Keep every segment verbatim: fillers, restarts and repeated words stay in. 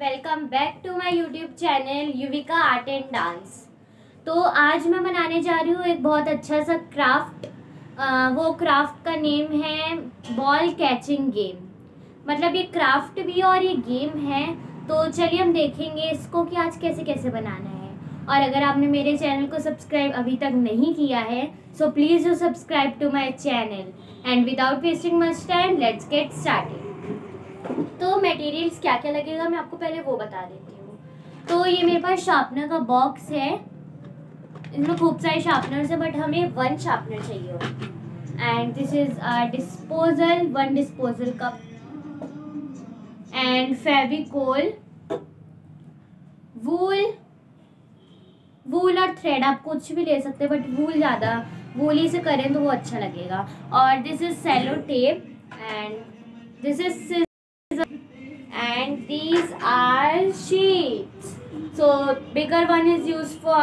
Welcome back to my YouTube channel Yuvika art and dance. तो आज मैं बनाने जा रही हूँ एक बहुत अच्छा सा क्राफ्ट। आ, वो क्राफ्ट का नेम है बॉल कैचिंग गेम। मतलब ये क्राफ्ट भी और ये गेम है। तो चलिए हम देखेंगे इसको कि आज कैसे कैसे बनाना है। और अगर आपने मेरे चैनल को सब्सक्राइब अभी तक नहीं किया है so please do subscribe to my channel and without wasting much time let's get started. तो मटेरियल्स क्या क्या लगेगा मैं आपको पहले वो बता देती हूँ। तो ये मेरे पास शार्पनर का बॉक्स है। इसमें खूब सारे शार्पनर्स है बट हमें वन शार्पनर चाहिए होगा। And this is disposal one disposal cup and Fevicol, wool wool और थ्रेड आप कुछ भी ले सकते हैं बट वूल ज़्यादा वूली से करें तो वो अच्छा लगेगा। और this is cello tape and this is and these are sheets. So bigger one is used for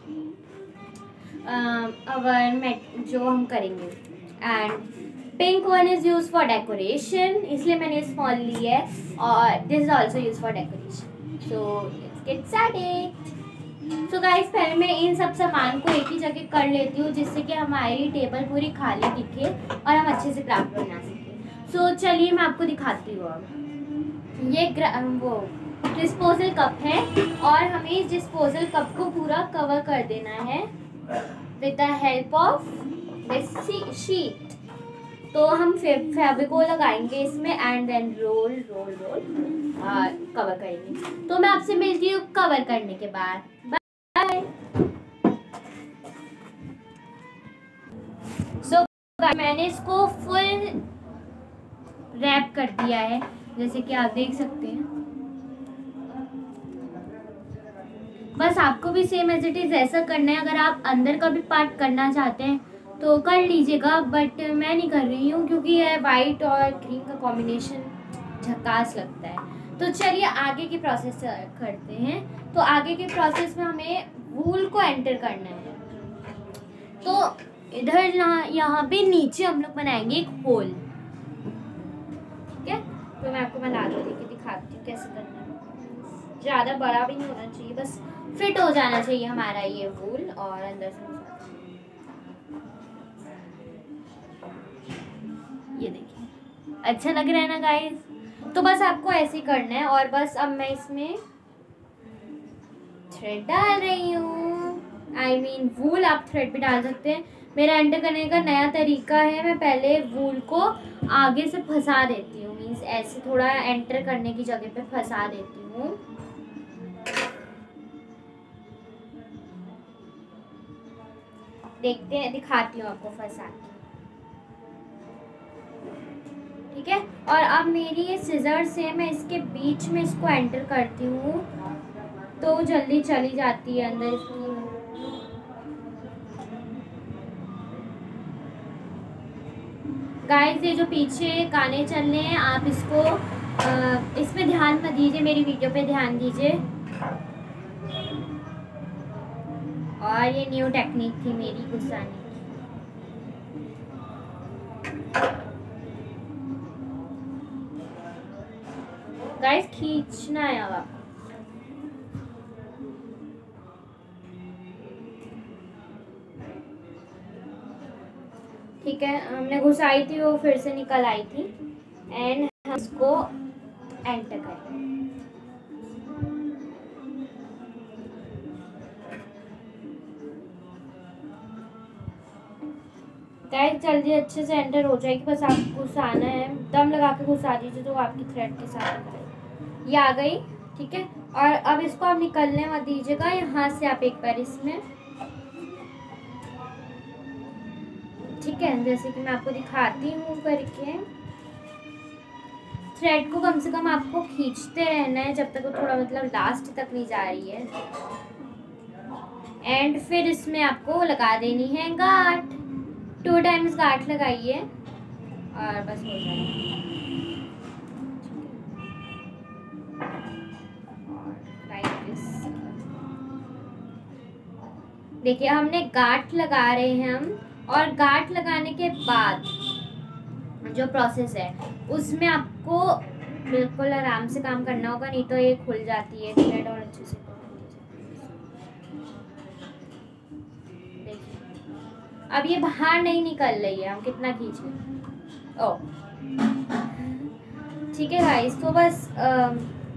uh, our mat जो हम करेंगे and pink one is used for decoration, इसलिए मैंने small ली है। और this is also used for decoration. So let's get started. So guys पहले मैं इन सब सामान को एक ही जगह कर लेती हूँ जिससे कि हमारी टेबल पूरी खाली दिखे और हम अच्छे से क्राफ्ट बना सकें। So चलिए मैं आपको दिखाती हूँ। अब ये वो डिस्पोजल कप है और हमें इस डिस्पोजल कप को पूरा कवर कर देना है with the help of this sheet. तो हम फेविकोल लगाएंगे इसमें and then roll roll roll cover करेंगे। तो मैं आपसे मिलती हूँ कवर करने के बाद। बाय। सो मैंने इसको फुल रैप कर दिया है जैसे कि आप देख सकते हैं। बस आपको भी सेम एज इट इज ऐसा करना है। अगर आप अंदर का भी पार्ट करना चाहते हैं तो कर लीजिएगा बट मैं नहीं कर रही हूँ क्योंकि यह वाइट और ग्रीन का कॉम्बिनेशन झकास लगता है। तो चलिए आगे की प्रोसेस करते हैं। तो आगे के प्रोसेस में हमें वूल को एंटर करना है। तो इधर यहाँ यहाँ पे नीचे हम लोग बनाएंगे एक होल। ठीक है, तो मैं आपको बना दो देखिए दिखाती हूँ कैसे करना है। ज़्यादा बड़ा भी नहीं होना चाहिए, बस फिट हो जाना चाहिए हमारा ये वूल और अंदर से ये देखिए अच्छा लग रहा है ना गाइस। तो बस आपको ऐसे ही करना है। और बस अब मैं इसमें थ्रेड डाल रही हूँ। आई मीन वूल, आप थ्रेड भी डाल सकते हैं। मेरा एंटर करने का नया तरीका है, मैं पहले वूल को आगे से फंसा देती हूँ। मीन्स ऐसे थोड़ा एंटर करने की जगह पे फंसा देती हूँ। देखते हैं, दिखाती हूँ आपको फंसा के। ठीक है, और अब मेरी ये सिजर से मैं इसके बीच में इसको एंटर करती हूँ तो जल्दी चली जाती है अंदर इसकी। गाइस ये जो पीछे गाने चल रहे हैं आप इसको आ, इसमें ध्यान मत दीजिए, मेरी वीडियो पे ध्यान दीजिए। और ये न्यू टेक्निक थी मेरी घुसाने की। गाइस खींचना है अब आपको। ठीक है, हमने घुसाई थी वो फिर से निकल आई थी एंड हम इसको एंटर करें। गाइस जल्दी अच्छे से एंटर हो जाएगी, बस आपको घुसाना है। दम लगा के घुसा दीजिए तो आपकी थ्रेड के साथ ये आ गई। ठीक है, और अब इसको आप निकलने मत दीजिएगा यहाँ से। आप एक बार इसमें, ठीक है, जैसे कि मैं आपको दिखाती हूँ करके। थ्रेड को कम से कम आपको खींचते रहना है जब तक वो थोड़ा मतलब लास्ट तक नहीं जा रही है। एंड फिर इसमें आपको लगा देनी है गांठ। टू टाइम्स गांठ लगाइए और बस हो जाएगा। देखिए हमने गांठ लगा रहे हैं हम। और गांठ लगाने के बाद जो प्रोसेस है उसमें आपको बिल्कुल आराम से काम करना होगा, नहीं तो ये खुल जाती है थ्रेड और अच्छे से। देखिए अब ये बाहर नहीं निकल रही है, हम कितना खींचे। ओ ठीक है गाइस, तो बस आ,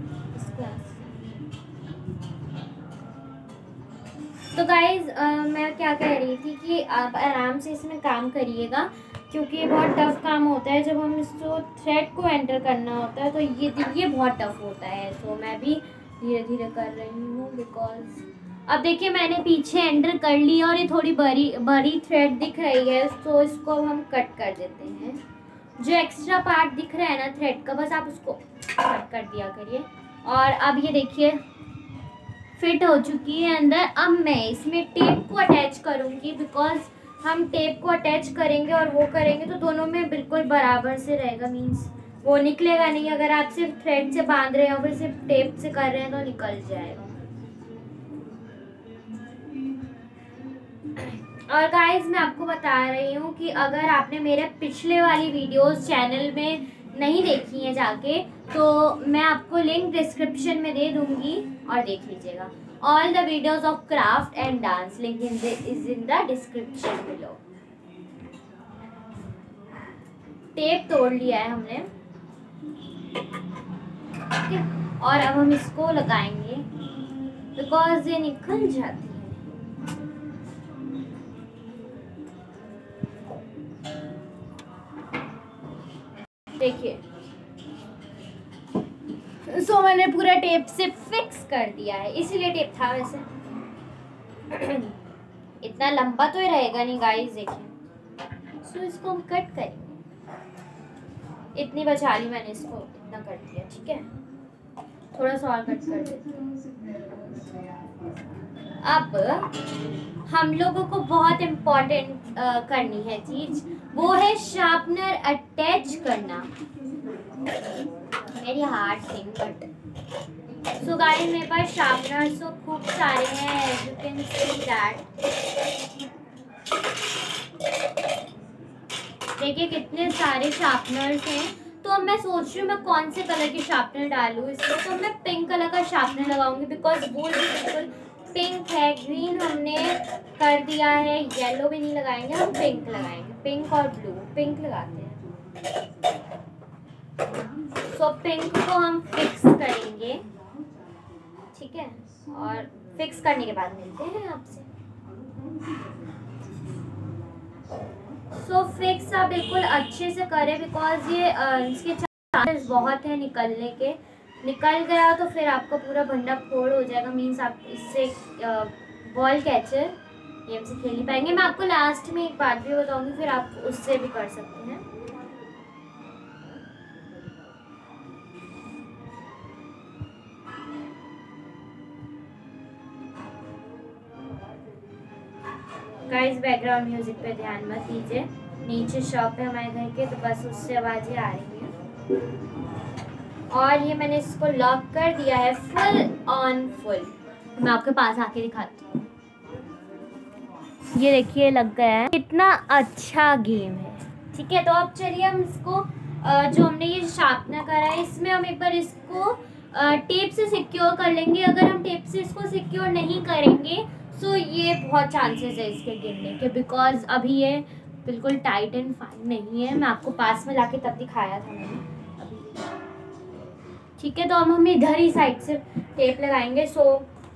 तो गाइज मैं क्या कह रही थी कि आप आराम से इसमें काम करिएगा, क्योंकि ये बहुत टफ काम होता है। जब हम इसको थ्रेड को एंटर करना होता है तो ये ये बहुत टफ होता है। तो मैं भी धीरे धीरे कर रही हूँ बिकॉज अब देखिए मैंने पीछे एंटर कर ली और ये थोड़ी बड़ी बड़ी थ्रेड दिख रही है, तो इसको हम कट कर देते हैं। जो एक्स्ट्रा पार्ट दिख रहा है ना थ्रेड का, बस आप उसको कट कर दिया करिए। और अब ये देखिए फिट हो चुकी है अंदर। अब मैं इसमें टेप को अटैच करूँगी, बिकॉज हम टेप को अटैच करेंगे और वो करेंगे तो दोनों में बिल्कुल बराबर से रहेगा, मीन्स वो निकलेगा नहीं। अगर आप सिर्फ थ्रेड से बांध रहे हैं और फिर सिर्फ टेप से कर रहे हैं तो निकल जाएगा। और गाइस मैं आपको बता रही हूँ कि अगर आपने मेरे पिछले वाली वीडियोस चैनल में नहीं देखी है जाके, तो मैं आपको लिंक डिस्क्रिप्शन में दे दूँगी और देख लीजिएगा। All the videos of craft and dance link in is in the description below. Tape तोड़ लिया है हमने, ठीक है। और अब हम इसको लगाएंगे बिकॉज ये निकल जाती है। देखिए सो so, मैंने पूरा टेप से फिक्स कर दिया है, इसीलिए टेप था वैसे। इतना लंबा तो ही रहेगा नहीं गाइस, देखिए। सो so, इसको हम कट करेंगे। इतनी बचा ली मैंने, इसको इतना कर दिया, ठीक है। थोड़ा सा और कट कर देते हैं। अब हम लोगों को बहुत इम्पोर्टेंट करनी है चीज, वो है शार्पनर अटैच करना। Very hard thing but so guys मेरे पास शार्पनर तो खूब सारे हैं, यू कैन सी दैट। देखिए कितने सारे शार्पनर्स हैं। तो अब मैं सोच रही हूँ मैं कौन से कलर के शार्पनर डालूँ इसमें। तो मैं पिंक कलर का शार्पनर लगाऊंगी, बिकॉज वो बिल्कुल पिंक है। ग्रीन हमने कर दिया है, येलो भी नहीं लगाएंगे, हम पिंक लगाएंगे। पिंक और ब्लू, पिंक लगाते हैं। सो so, पिंक को हम फिक्स करेंगे, ठीक है। और फिक्स करने के बाद मिलते हैं आपसे। सो so, फिक्स आप बिल्कुल अच्छे से करें, बिकॉज ये इसके चांसेस बहुत है निकलने के। निकल गया तो फिर आपका पूरा भंडा फोड़ हो जाएगा, मीन्स आप इससे बॉल कैचर गेम से खेल नहीं पाएंगे। मैं आपको लास्ट में एक बात भी बताऊंगी, फिर आप उससे भी कर सकते हैं। गाइस बैकग्राउंड म्यूजिक पे ध्यान मत दीजिए, नीचे शॉप है हमारे घर के, तो बस उससे आवाज़ें आ रही हैं। और ये मैंने इसको लॉक कर दिया है फुल ऑन फुल। मैं आपके पास आके दिखाती हूँ। ये देखिए लग गया है, कितना अच्छा गेम है, ठीक है। तो अब चलिए हम इसको जो हमने ये शार्पनर करा है इसमें हम एक बार इसको टेप से सिक्योर कर लेंगे। अगर हम टेप से इसको सिक्योर नहीं करेंगे तो ये बहुत चांसेस है इसके गिरने के, बिकॉज अभी ये बिल्कुल टाइट एंड फाइन नहीं है। मैं आपको पास में लाके तब दिखाया था मैंने अभी, ठीक है। तो अब हम इधर ही साइड से टेप लगाएंगे। सो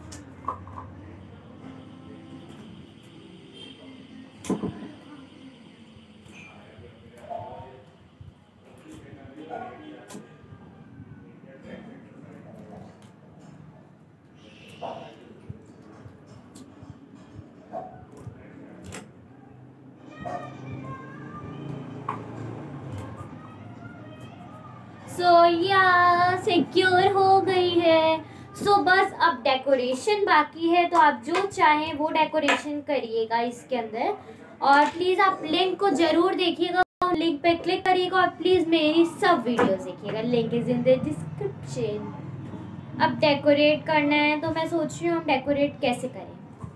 सो या सिक्योर हो गई है। सो so, बस अब डेकोरेशन बाकी है, तो आप जो चाहें वो डेकोरेशन करिएगा इसके अंदर। और प्लीज़ आप लिंक को ज़रूर देखिएगा, लिंक पे क्लिक करिएगा और प्लीज़ मेरी सब वीडियोस देखिएगा, link is in the description. अब डेकोरेट करना है, तो मैं सोच रही हूँ हम डेकोरेट कैसे करें।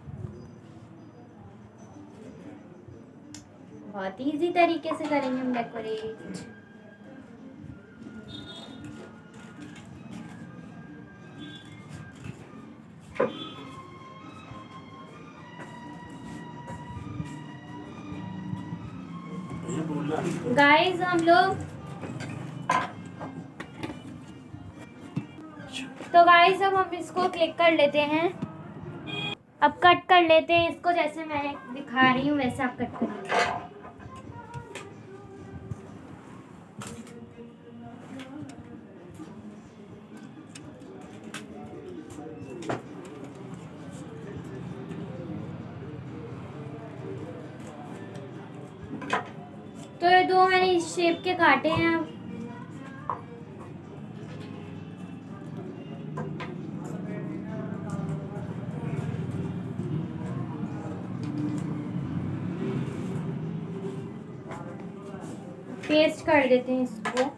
बहुत इजी तरीके से करेंगे हम डेकोरेट। गाइस हम लोग तो गाइस अब हम इसको क्लिक कर लेते हैं। अब कट कर लेते हैं इसको, जैसे मैं दिखा रही हूँ वैसे आप कट कर लीजिए। तो ये दो मैंने इस शेप के काटे हैं। पेस्ट कर देते हैं इसको।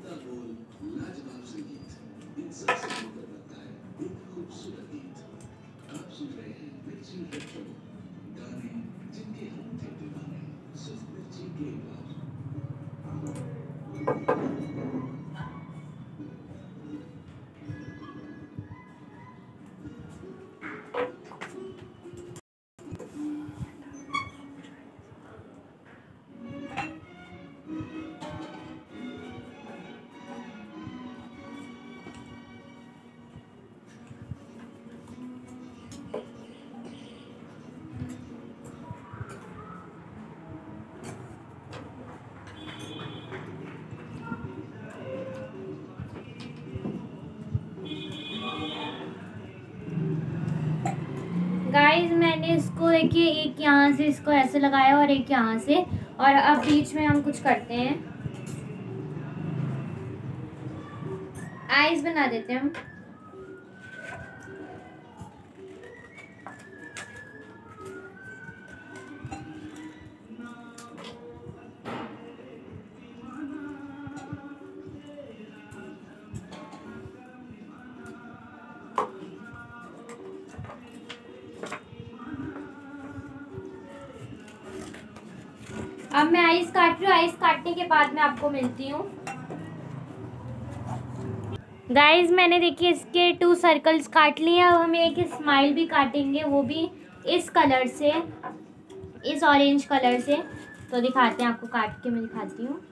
गाइस मैंने इसको देखिए एक यहाँ से इसको ऐसे लगाया और एक यहाँ से, और अब बीच में हम कुछ करते हैं, आईज बना देते हैं हम। अब मैं आइस काट रही हूँ। आइस काटने के बाद मैं आपको मिलती हूँ। गाइस मैंने देखिए इसके टू सर्कल्स काट लिए। अब हम एक स्माइल भी काटेंगे, वो भी इस कलर से, इस ऑरेंज कलर से। तो दिखाते हैं आपको, काट के मैं दिखाती हूँ।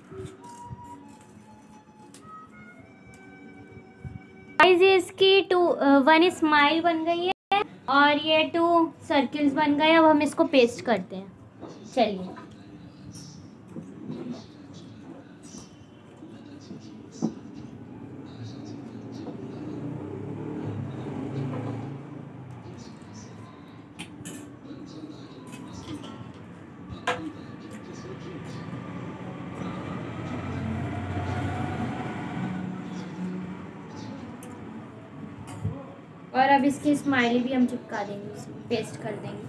गाइस ये इसकी टू वन स्माइल बन गई है और ये टू सर्कल्स बन गए। अब हम इसको पेस्ट करते हैं। चलिए और अब इसकी स्माइली भी हम चिपका देंगे, इसमें पेस्ट कर देंगे।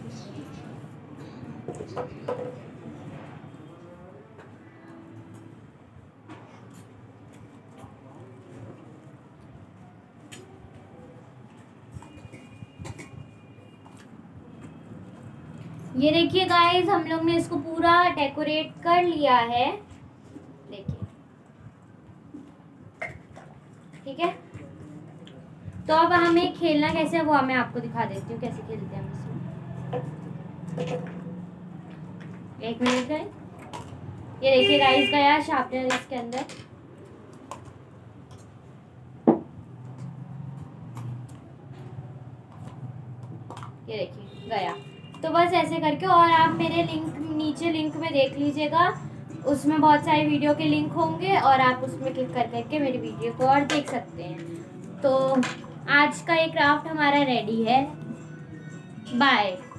ये देखिए गाइस हम लोग ने इसको पूरा डेकोरेट कर लिया है, देखिए ठीक है। तो अब हमें खेलना कैसे है वो मैं आपको दिखा देती हूँ, कैसे खेलते हैं हम इसमें। एक मिनट है, ये देखिए गाइस गया शार्पनर इसके अंदर। ये देखिए गया। तो बस ऐसे करके, और आप मेरे लिंक नीचे लिंक में देख लीजिएगा, उसमें बहुत सारे वीडियो के लिंक होंगे और आप उसमें क्लिक कर करके मेरी वीडियो को और देख सकते हैं। तो आज का ये क्राफ्ट हमारा रेडी है। बाय।